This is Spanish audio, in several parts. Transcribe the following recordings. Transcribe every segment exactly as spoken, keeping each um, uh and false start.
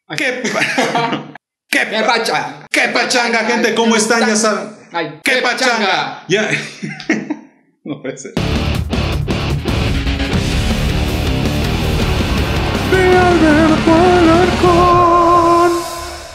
¿Qué? pa- ¿Qué? ¡Qué pacha! ¿Qué pachanga, gente? ¿Cómo están? Ya saben. Ay, ¿Qué pachanga? Ya. No puede ser. De Alberto Alarcón.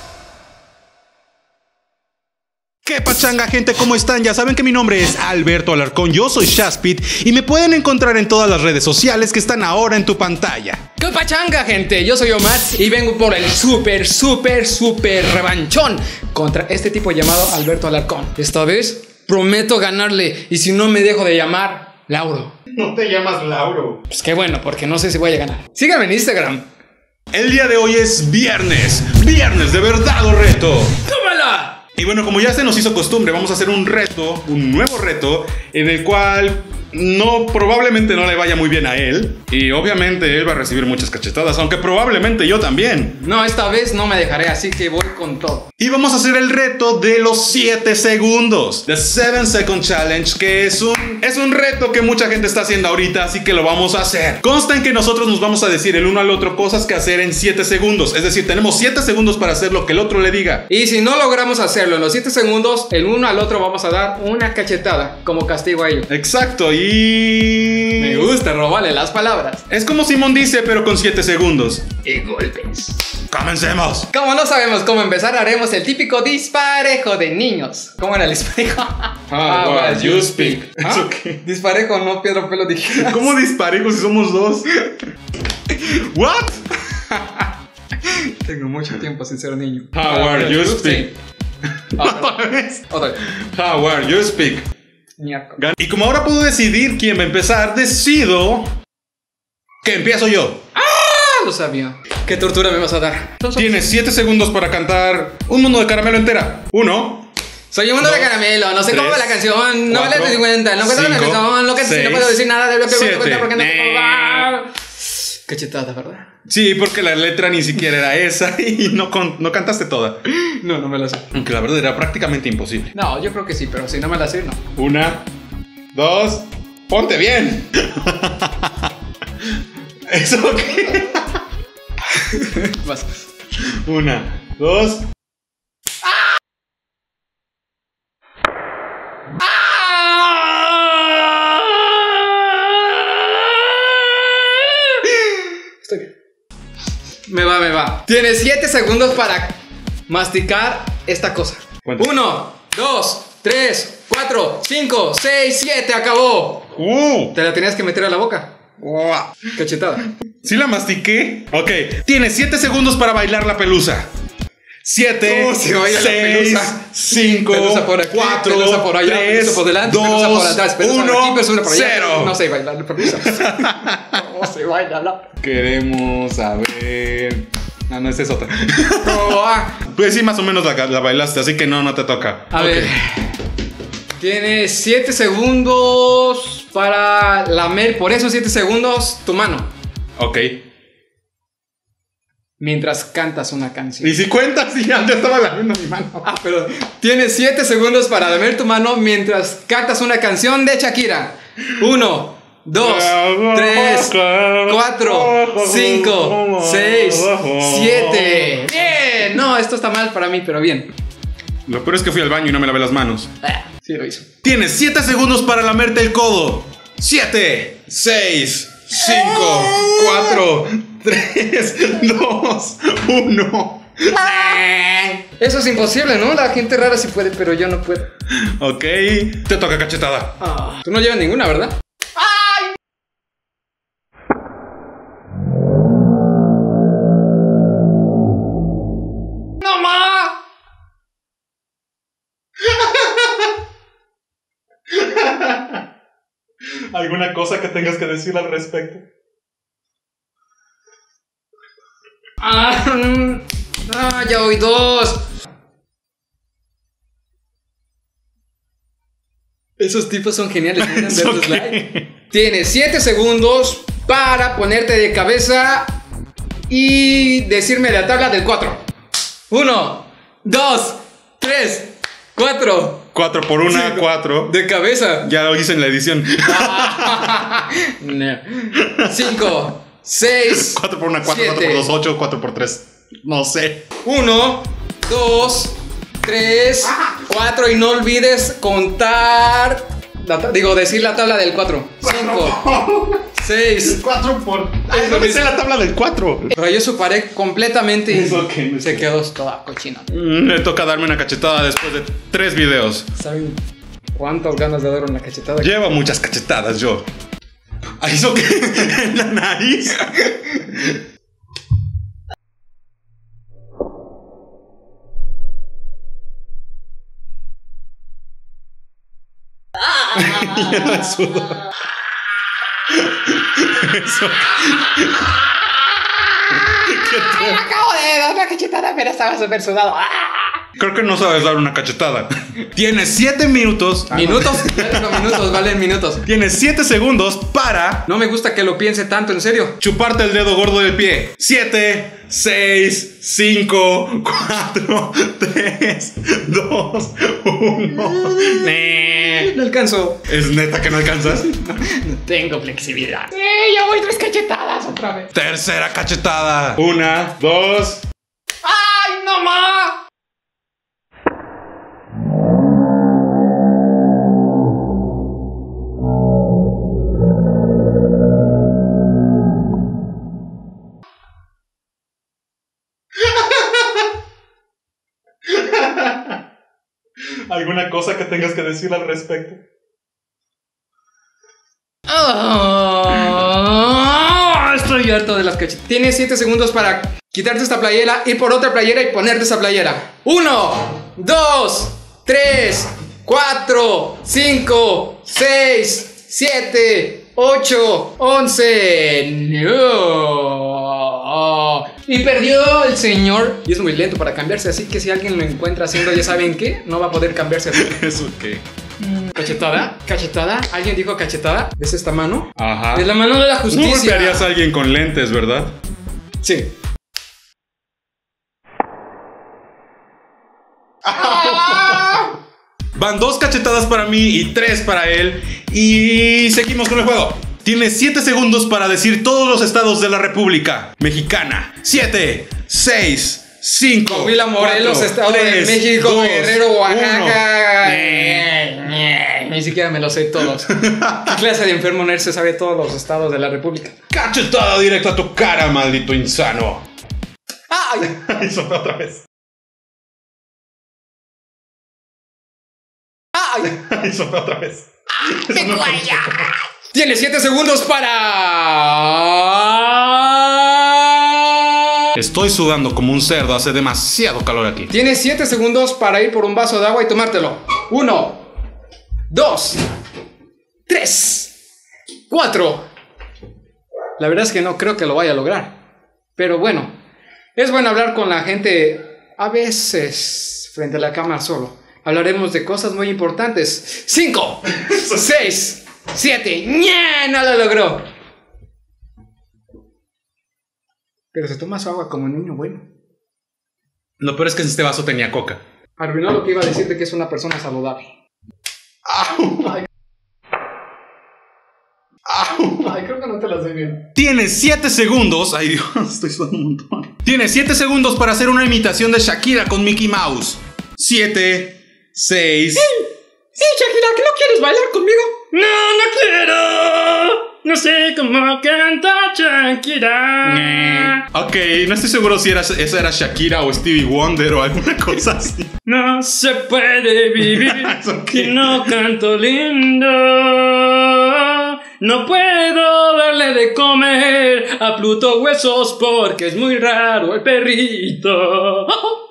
¿Qué pachanga, gente? ¿Cómo están? Ya saben que mi nombre es Alberto Alarcón, yo soy Shaspit y me pueden encontrar en todas las redes sociales que están ahora en tu pantalla. ¡Qué pachanga, gente! Yo soy Omar y vengo por el súper, súper, súper revanchón contra este tipo llamado Alberto Alarcón. Esta vez prometo ganarle y si no me dejo de llamar Lauro. No te llamas Lauro. Pues qué bueno, porque no sé si voy a ganar. Síganme en Instagram. El día de hoy es viernes, viernes de verdad o reto. ¡Tómala! Y bueno, como ya se nos hizo costumbre, vamos a hacer un reto, un nuevo reto, en el cual no, probablemente no le vaya muy bien a él. Y obviamente él va a recibir muchas cachetadas, aunque probablemente yo también. No, esta vez no me dejaré, así que voy con todo. Y vamos a hacer el reto de los siete segundos. The seven second challenge, que es un, es un reto que mucha gente está haciendo ahorita, así que lo vamos a hacer. Consta en que nosotros nos vamos a decir el uno al otro cosas que hacer en siete segundos. Es decir, tenemos siete segundos para hacer lo que el otro le diga. Y si no logramos hacerlo en los siete segundos, el uno al otro vamos a dar una cachetada como castigo a ello. Exacto, y... Me gusta robarle las palabras. Es como Simón dice, pero con siete segundos. Y golpes. ¡Comencemos! Como no sabemos cómo empezar, haremos el típico disparejo de niños. ¿Cómo era el disparejo? Ah, well, you speak. ¿Ah? Disparejo, no piedra, pelo, tijeras. ¿Cómo disparejos si somos dos? ¿What? Tengo mucho tiempo sin ser niño. How are you speak? Otra vez. Otra vez. How are you speak? Miércoles. Y como ahora puedo decidir quién va a empezar, decido que empiezo yo. ¡Ah! Lo sabía. ¿Qué tortura me vas a dar? Tienes siete segundos para cantar Un Mundo de Caramelo entera. Uno. Soy un mundo dos, de caramelo, no sé tres, cómo va la canción, no me cuatro, la cuenta, no cuento la cinco, canción, no, que, seis, no puedo decir nada de lo que siete. cuenta porque no Eh. va. Cachetada, ¿verdad? Sí, porque la letra ni siquiera era esa y no, con, no cantaste toda. No, no me la sé. Aunque la verdad era prácticamente imposible. No, yo creo que sí, pero si no me la sé, no. Una, dos, ponte bien. ¿Eso qué? Vas. Una, dos. Estoy bien. Me va, me va. Tienes siete segundos para masticar esta cosa. ¿Cuánto? Uno, dos, tres, cuatro, cinco, seis, siete. Acabó. Uh. Te la tenías que meter a la boca. Wow. Cachetada. ¿Sí la mastiqué? Ok. Tienes siete segundos para bailar la pelusa. Siete, ¿Cómo se baila la seis, pelusa? cinco, Pelusa por aquí, cuatro, pelusa por allá, tres, pelusa por delante, dos, pelusa por atrás, pelusa uno, por aquí, pelusa por allá. cero. No sé bailar la pelusa. ¿Cómo se baila la? Queremos saber. No, no, esta es otra. Oh, ah. Pues sí, más o menos la, la bailaste, así que no, no te toca. A Ok. ver. Tienes siete segundos para lamer por esos siete segundos tu mano. Ok. Mientras cantas una canción. Y si cuentas, sí, ya, ya estaba lamiendo mi mano. Ah, pero tienes siete segundos para lamer tu mano mientras cantas una canción de Shakira. Uno, dos, tres, cuatro, cinco, seis, siete. Bien. No, esto está mal para mí, pero bien. Lo peor es que fui al baño y no me lavé las manos. Ah, sí lo hizo. Tienes siete segundos para lamerte el codo. siete, seis, cinco, cuatro, tres, dos, uno. Eso es imposible, ¿no? La gente rara sí puede, pero yo no puedo. Ok, te toca cachetada. Ah, tú no llevas ninguna, ¿verdad? ¡Ay! ¡No más! ¿Alguna cosa que tengas que decir al respecto? Ah, mm, ah, ya oí dos. Esos tipos son geniales. ¿Eso Darles qué? like. Tienes siete segundos para ponerte de cabeza y decirme la tabla del cuatro. uno, dos, tres, cuatro. cuatro por una, Cinco. cuatro. De cabeza. Ya lo hice en la edición. cinco, seis, cuatro por una, cuatro, cuatro por dos, ocho, cuatro por tres. No sé. Uno, dos, tres, cuatro. Y no olvides contar. La ta- digo, decir la tabla del cuatro. Cinco, seis. cuatro por. Ay, no me sé la tabla del cuatro. Rayó su pared completamente y Eso que no se sé. quedó toda cochina. Mm, Me toca darme una cachetada después de tres videos. ¿Saben cuántas ganas de dar una cachetada? Lleva muchas cachetadas yo. ¿Ah, ¿Eso qué? ¿En la nariz? Lleno de sudor. Eso. ¿Qué te- Acabo de dar una cachetada, pero estaba súper sudado. Creo que no sabes dar una cachetada. Tienes siete minutos. ¿Minutos? Ya digo minutos, valen minutos. Tienes siete segundos para No me gusta que lo piense tanto, en serio. chuparte el dedo gordo del pie. siete, seis, cinco, cuatro, tres, dos, uno. No alcanzo. ¿Es neta que no alcanzas? No tengo flexibilidad. Sí, ya voy tres cachetadas otra vez. Tercera cachetada. Una, dos. ¡Ay, no más! ¿Alguna cosa que tengas que decir al respecto? Oh, estoy harto de las cachetadas. Tienes siete segundos para quitarte esta playera, ir por otra playera y ponerte esa playera. Uno, dos, tres, cuatro, cinco, seis, siete, ocho, once. No. Y perdió el señor. Y es muy lento para cambiarse, así que si alguien lo encuentra haciendo, ya saben qué, no va a poder cambiarse. ¿Eso qué? Cachetada, cachetada. ¿Alguien dijo cachetada? ¿Es esta mano? Ajá. Es la mano de la No justicia. golpearías a alguien con lentes, ¿verdad? Sí. Van dos cachetadas para mí y tres para él. Y seguimos con el juego. Tienes siete segundos para decir todos los estados de la República Mexicana. siete, seis, cinco, Coahuila, Morelos, cuatro, Estado tres, de México, dos, Guerrero, Oaxaca. uno. Ni siquiera me lo sé todos. ¿Qué clase de enfermo nerd se sabe todos los estados de la República? Cachetada directa a tu cara, maldito insano. ¡Ay! Eso fue otra vez. ¡Ay! Eso fue otra vez. ¡Te cuello! Tienes siete segundos para... Estoy sudando como un cerdo, hace demasiado calor aquí. Tienes siete segundos para ir por un vaso de agua y tomártelo. Uno, dos, tres, cuatro. La verdad es que no creo que lo vaya a lograr. Pero bueno, es bueno hablar con la gente a veces frente a la cámara solo. Hablaremos de cosas muy importantes. Cinco, seis, siete. ¡Ña! No lo logró. Pero se toma su agua como un niño bueno. Lo peor es que este vaso tenía coca. Arruinó lo que iba a decir de que es una persona saludable. ¡Au! Ay. ¡Au! Ay, creo que no te las doy bien. Tienes siete segundos. Ay, Dios, estoy sudando un montón. Tienes siete segundos para hacer una imitación de Shakira con Mickey Mouse. siete, seis. ¡Hey, Shakira, ¿que no quieres bailar conmigo? No, no quiero. No sé cómo canta Shakira. Ok, no estoy seguro si era, esa era Shakira o Stevie Wonder o alguna cosa así. No se puede vivir ¿Eso qué? si no canto lindo. No puedo darle de comer a Pluto huesos porque es muy raro el perrito.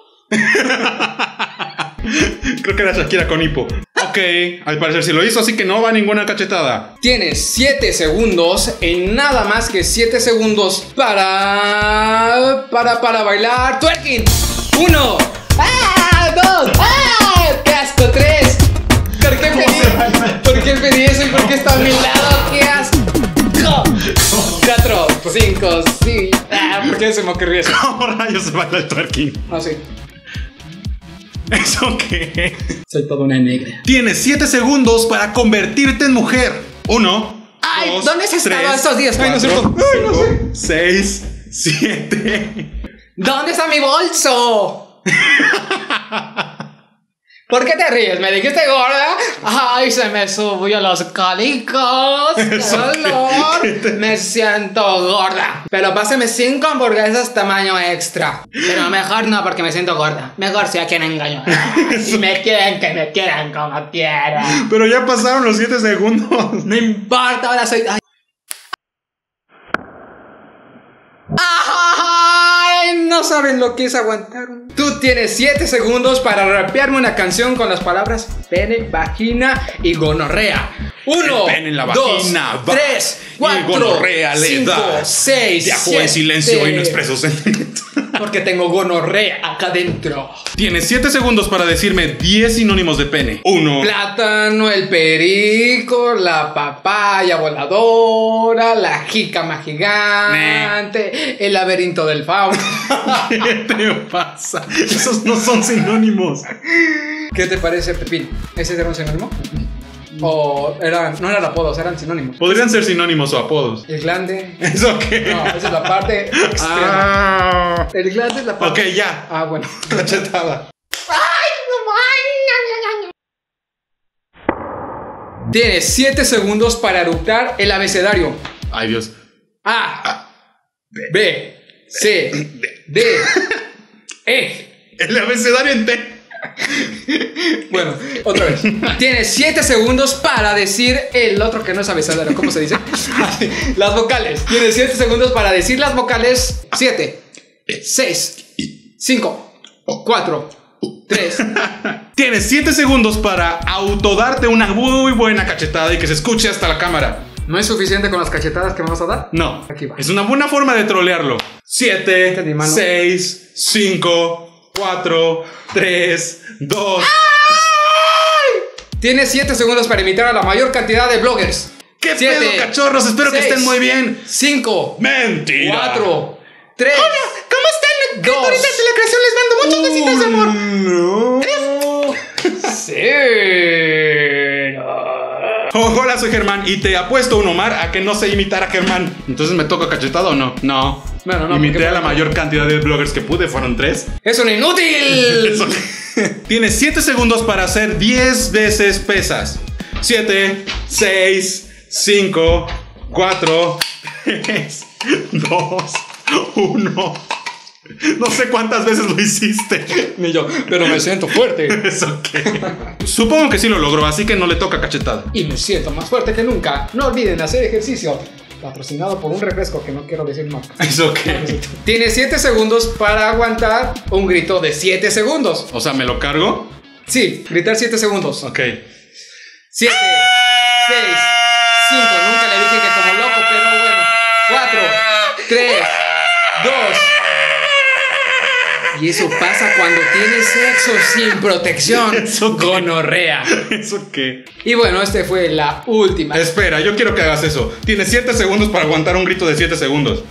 Creo que era Shakira con hipo. Ok, al parecer sí lo hizo, así que no va ninguna cachetada. Tienes siete segundos, en nada más que siete segundos para... Para, para bailar twerking. Uno. ¡Ah! Dos. ¡Ah! ¡Qué asco! Tres. ¿Por qué pedí? ¿Por qué pedí eso y por qué está a mi lado? ¡Qué asco! Cuatro. Cinco. Sí. Ah, ¿por qué se me ocurrió eso? ¿Cómo rayos se baila el twerking? No, sí. ¿Eso qué? Soy toda una negra. Tienes siete segundos para convertirte en mujer. Uno. Ay, dos, ¿dónde has estado tres, estos días? Ay, no es cuatro, cierto. Ay, no cinco, seis, siete, ¿Dónde está mi bolso? ¿Por qué te ríes? ¿Me dijiste gorda? Ay, se me subió los cólicos. ¡Qué dolor! Me siento gorda. Pero páseme cinco hamburguesas tamaño extra. Pero mejor no, porque me siento gorda. Mejor si a quien engaño. Si me quieren, que me quieran como quieran. Pero ya pasaron los siete segundos. No importa, ahora soy... Ay. Ay, no saben lo que es aguantar. Tú tienes siete segundos para rapearme una canción con las palabras pene, vagina y gonorrea. Uno, El pene en la dos, vagina, va, tres, cuatro, y gonorrea le cinco, da. seis, Viajó siete. en silencio y no expresó sentimientos. Porque tengo gonorrea acá adentro. Tienes siete segundos para decirme diez sinónimos de pene. Uno. Plátano, el perico, la papaya voladora, la jícama gigante, el laberinto del fauno. ¿Qué te pasa? Esos no son sinónimos. ¿Qué te parece, Pepín? ¿Ese era un sinónimo? ¿O eran, no eran apodos, eran sinónimos? Podrían ser sinónimos o apodos. El glande. ¿Eso qué? No, esa es la parte extrema. Ah. El glande es la parte. Ok, ya. Ah, bueno. Cachetada. Tienes siete segundos para eructar el abecedario. Ay, Dios. A, B, C, D, E. El abecedario entero. Bueno, otra vez. Tienes siete segundos para decir el otro que no es abecedario. ¿Cómo se dice? Las vocales. Tienes siete segundos para decir las vocales. siete, seis, cinco, cuatro, tres. Tienes siete segundos para autodarte una muy buena cachetada y que se escuche hasta la cámara. ¿No es suficiente con las cachetadas que me vas a dar? No. Aquí va. Es una buena forma de trolearlo. siete, seis, cinco, cuatro, tres, dos. Tienes siete segundos para imitar a la mayor cantidad de bloggers. ¿Qué Siete, pedo, cachorros? Espero seis, que estén muy bien. cinco, Mentira. cuatro, tres. Hola, ¿cómo están? Dos. Criaturitas de la creación, les mando muchos besitos de amor. No. Cero. Oh, hola, soy Germán y te apuesto un Omar a que no sé imitar a Germán. Entonces, ¿me toca cachetada o no? No. Bueno, no, Imité porque- a la mayor cantidad de bloggers que pude, fueron tres. ¡Es un inútil! Eso. Tienes siete segundos para hacer diez veces pesas. siete, seis, cinco, cuatro, tres, dos, uno. No sé cuántas veces lo hiciste. Ni yo, pero me siento fuerte. ¿Eso qué? Supongo que sí lo logró, así que no le toca cachetada. Y me siento más fuerte que nunca. No olviden hacer ejercicio. Patrocinado por un refresco que no quiero decir marca. ¿Eso qué? Tienes siete segundos para aguantar un grito de siete segundos. O sea, ¿me lo cargo? Sí, gritar siete segundos. Ok. siete, seis, cinco. Nunca le dije que como loco, pero bueno. cuatro, tres, dos. Y eso pasa cuando tienes sexo sin protección. ¿Eso qué? Gonorrea. ¿Eso qué? Y bueno, este fue la última. Espera, yo quiero que hagas eso. Tienes siete segundos para aguantar un grito de siete segundos.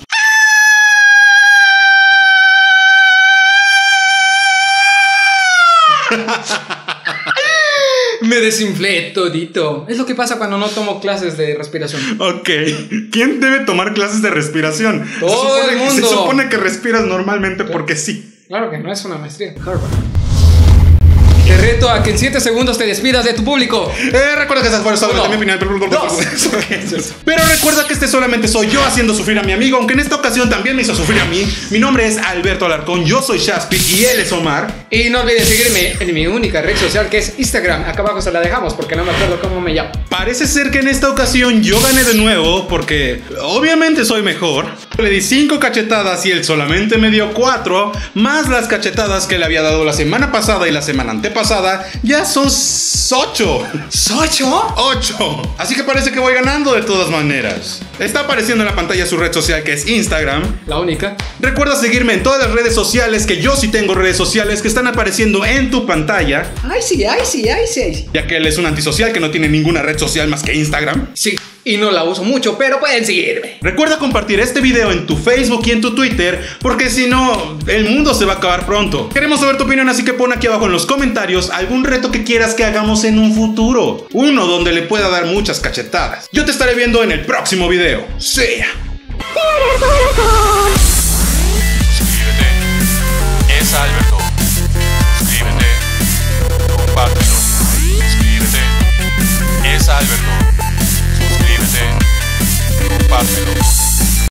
Me desinflé todito. Es lo que pasa cuando no tomo clases de respiración. Ok. ¿Quién debe tomar clases de respiración? Todo se supone, el mundo. Se supone que respiras normalmente porque sí. Claro que no es una maestría. Harvard. Te reto a que en siete segundos te despidas de tu público. Eh, recuerda que esas fueron solamente Uno, mi opinión. dos. Pero recuerda que este solamente soy yo haciendo sufrir a mi amigo, aunque en esta ocasión también me hizo sufrir a mí. Mi nombre es Alberto Alarcón, yo soy Shaspit y él es Omar. Y no olvides seguirme en mi única red social, que es Instagram. Acá abajo se la dejamos porque no me acuerdo cómo me llamo. Parece ser que en esta ocasión yo gané de nuevo porque obviamente soy mejor. Le di cinco cachetadas y él solamente me dio cuatro, más las cachetadas que le había dado la semana pasada y la semana antepasada. Ya son ocho. ¿Ocho? ocho. Así que parece que voy ganando de todas maneras. Está apareciendo en la pantalla su red social, que es Instagram. La única. Recuerda seguirme en todas las redes sociales, que yo sí tengo redes sociales que están apareciendo en tu pantalla. Ay, sí, ay, sí, ay, sí. Ya que él es un antisocial que no tiene ninguna red social más que Instagram. Sí, y no la uso mucho, pero pueden seguirme. Recuerda compartir este video en tu Facebook y en tu Twitter, porque si no, el mundo se va a acabar pronto. Queremos saber tu opinión, así que pon aquí abajo en los comentarios algún reto que quieras que hagamos en un futuro. Uno donde le pueda dar muchas cachetadas. Yo te estaré viendo en el próximo video. See ya.